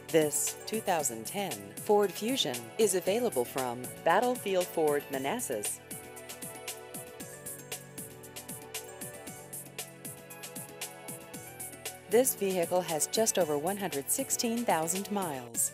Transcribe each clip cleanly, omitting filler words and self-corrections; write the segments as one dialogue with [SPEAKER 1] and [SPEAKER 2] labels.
[SPEAKER 1] This 2010 Ford Fusion is available from Battlefield Ford Manassas. This vehicle has just over 116,000 miles.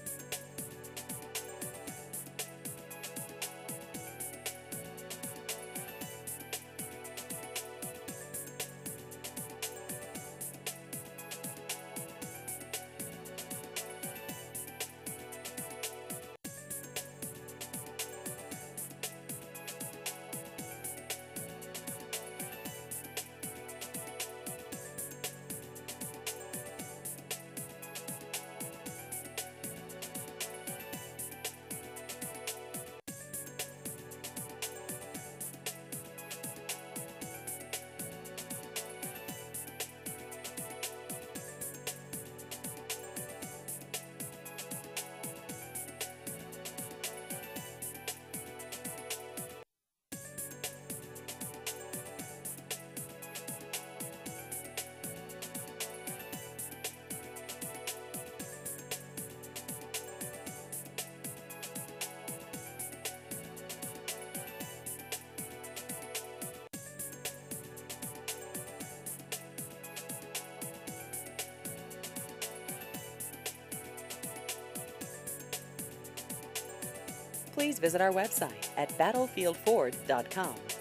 [SPEAKER 1] Please visit our website at battlefieldford.com.